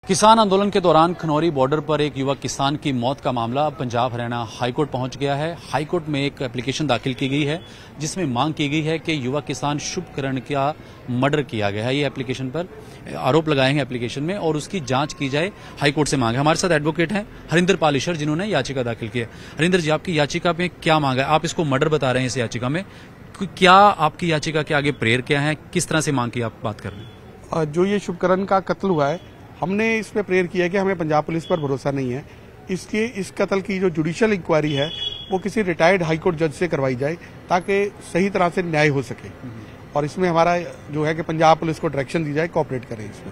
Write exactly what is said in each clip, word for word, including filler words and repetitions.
किसान आंदोलन के दौरान खनौरी बॉर्डर पर एक युवा किसान की मौत का मामला पंजाब हरियाणा हाईकोर्ट पहुंच गया है। हाईकोर्ट में एक एप्लीकेशन दाखिल की गई है जिसमें मांग की गई है कि युवा किसान शुभकरण का मर्डर किया गया है। ये एप्लीकेशन पर आरोप लगाए हैं एप्लीकेशन में और उसकी जांच की जाए, हाईकोर्ट से मांग है। हमारे साथ एडवोकेट हैं हरिंदर पालेसर, जिन्होंने याचिका दाखिल की है। हरिंदर जी, आपकी याचिका में क्या मांग है? आप इसको मर्डर बता रहे हैं इस याचिका में, क्या आपकी याचिका के आगे प्रेयर क्या है, किस तरह से मांग की आप बात कर रहे हैं? जो ये शुभकरण का कत्ल हुआ है, हमने इसमें प्रेयर किया कि हमें पंजाब पुलिस पर भरोसा नहीं है, इसलिए इस कत्ल की जो जुडिशियल इंक्वायरी है वो किसी रिटायर्ड हाईकोर्ट जज से करवाई जाए ताकि सही तरह से न्याय हो सके। और इसमें हमारा जो है कि पंजाब पुलिस को डायरेक्शन दी जाए, कोऑपरेट करें। इसमें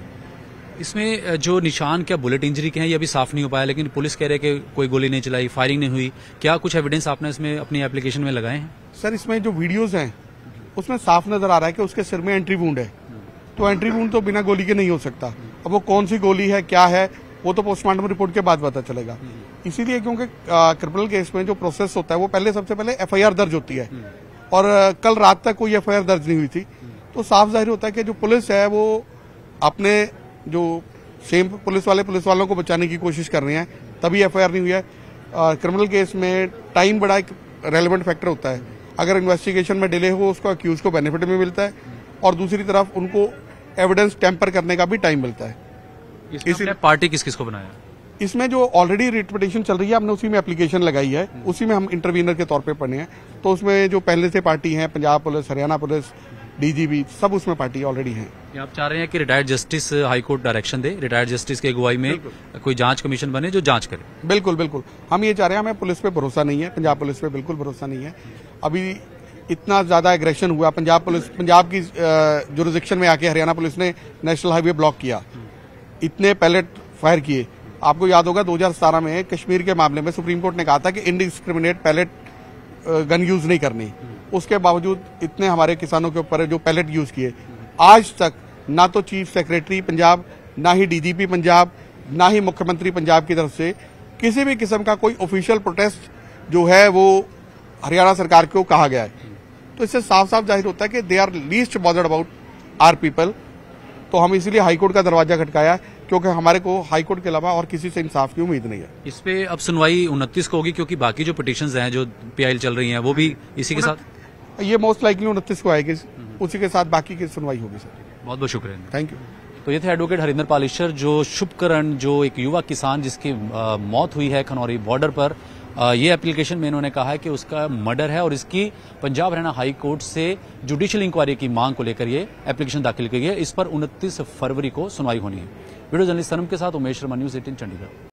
इसमें जो निशान क्या बुलेट इंजरी के हैं ये अभी साफ नहीं हो पाया, लेकिन पुलिस कह रहे हैं कि कोई गोली नहीं चलाई, फायरिंग नहीं हुई। क्या कुछ एविडेंस आपने इसमें अपनी एप्लीकेशन में लगाए हैं? सर, इसमें जो वीडियोज हैं उसमें साफ नजर आ रहा है कि उसके सिर में एंट्री वूंड है, तो एंट्री वूंड तो बिना गोली के नहीं हो सकता। अब वो कौन सी गोली है, क्या है, वो तो पोस्टमार्टम रिपोर्ट के बाद पता चलेगा। इसीलिए क्योंकि क्रिमिनल केस में जो प्रोसेस होता है वो पहले सबसे पहले एफआईआर दर्ज होती है और कल रात तक कोई एफआईआर दर्ज नहीं हुई थी, तो साफ जाहिर होता है कि जो पुलिस है वो अपने जो सेम पुलिस वाले पुलिस वालों को बचाने की कोशिश कर रहे हैं, तभी एफआईआर नहीं हुई है। क्रिमिनल केस में टाइम बड़ा एक रेलेवेंट फैक्टर होता है। अगर इन्वेस्टिगेशन में डिले हो उसको अक्यूज को बेनिफिट भी मिलता है और दूसरी तरफ उनको एविडेंस टेम्पर करने का भी टाइम मिलता है। इसलिए पार्टी किस किस को बनाया? इसमें जो ऑलरेडी रिट पिटीशन चल रही है, हमने उसी में एप्लीकेशन लगाई है, उसी में हम इंटरवीनर के तौर पे पढ़े हैं। तो उसमें जो पहले से पार्टी है, Punjab police, Haryana police, DGP, सब उसमें पार्टी ऑलरेडी है। आप चाह रहे हैं कि रिटायर्ड जस्टिस हाईकोर्ट डायरेक्शन दे, रिटायर्ड जस्टिस की अगुवाई में कोई जांच कमीशन बने जो जांच करे? बिल्कुल बिल्कुल, हम ये चाह रहे हैं। हमें पुलिस पे भरोसा नहीं है, पंजाब पुलिस पे बिल्कुल भरोसा नहीं है। अभी इतना ज्यादा एग्रेशन हुआ, पंजाब पुलिस पंजाब की जुरिडिक्शन में आके हरियाणा पुलिस ने नेशनल हाईवे ब्लॉक किया, इतने पैलेट फायर किए। आपको याद होगा दो हज़ार सत्रह में कश्मीर के मामले में सुप्रीम कोर्ट ने कहा था कि इंडिस्क्रिमिनेट पैलेट गन यूज नहीं करनी, उसके बावजूद इतने हमारे किसानों के ऊपर जो पैलेट यूज किए। आज तक ना तो चीफ सेक्रेटरी पंजाब, ना ही डीजीपी पंजाब, ना ही मुख्यमंत्री पंजाब की तरफ से किसी भी किस्म का कोई ऑफिशियल प्रोटेस्ट जो है वो हरियाणा सरकार को कहा गया है। तो इससे साफ साफ जाहिर होता है कि they are least bothered about our people. तो हम इसीलिए हाईकोर्ट का दरवाजा खटकाया, क्योंकि हमारे को हाईकोर्ट के अलावा और किसी से इंसाफ की उम्मीद नहीं है। इस पे अब सुनवाई उनतीस को होगी, क्योंकि बाकी जो पिटीशंस हैं जो पीआईएल चल रही हैं वो भी इसी के साथ, ये मोस्ट लाइकली उनतीस को आएगी, उसी के साथ बाकी की सुनवाई होगी। सर, बहुत बहुत शुक्रिया, थैंक यू। तो ये थे एडवोकेट हरिंदर पालेसर, जो शुभकरण, जो एक युवा किसान जिसकी मौत हुई है खनौरी बॉर्डर पर, ये एप्लीकेशन में इन्होंने कहा है कि उसका मर्डर है और इसकी पंजाब हरियाणा हाई कोर्ट से जुडिशियल इंक्वायरी की मांग को लेकर ये एप्लीकेशन दाखिल की गई है। इस पर उनतीस फरवरी को सुनवाई होनी है। वीडियो जर्नलिस्ट सनम के साथ उमेश शर्मा, न्यूज़ अठारह चंडीगढ़।